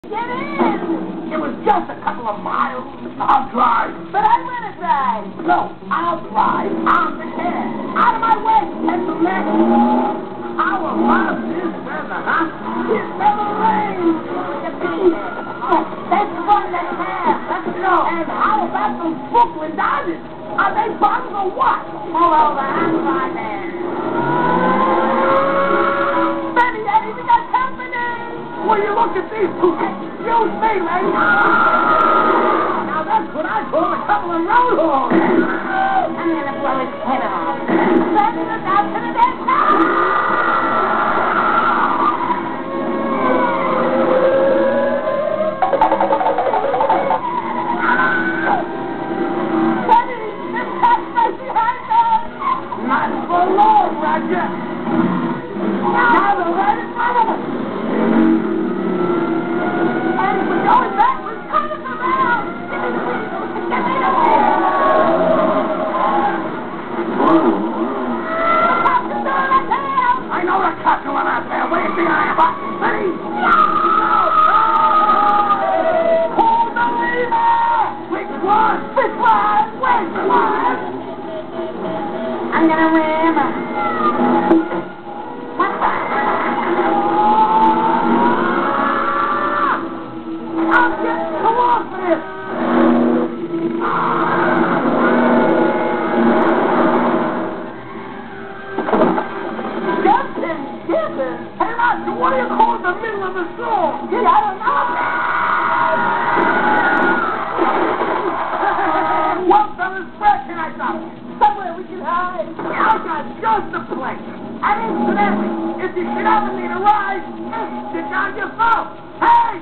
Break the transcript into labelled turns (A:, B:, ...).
A: Get in!
B: It was just a couple of miles. I'll drive.
A: But I want to drive.
B: No, I'll drive. I'm the head. Out of my way, gentlemen. How about this weather, huh? It never rains.
A: That's fun to have.
B: Let's go. And how about those Brooklyn Dodgers? Are they bums or what?
A: Pull over. I'm driving.
B: Benny, Eddie, we got company. Will you look at these two? Excuse me, lady. Now that's what I call a couple of road hogs.
A: I'm going to blow his head off. Sending us out to the dead
B: Not for long, Roger. Now they're right in front of us. And we're going backwards.
A: Turn us around. Get me the
B: I know the cops are on our tail. What do you think I am? What? Ready? No! Pull the lever! Which one? Which one? Which one?
A: I'm going to ram her. What the?
B: I'm getting too off this. Hey, Roger, what do you call the middle of the song?
A: Gee, I don't know.
B: Well, fellas, where can I go?
A: Somewhere we can hide.
B: I got just the place. And incidentally, if you should ever need a ride, stick on your phone. Hey!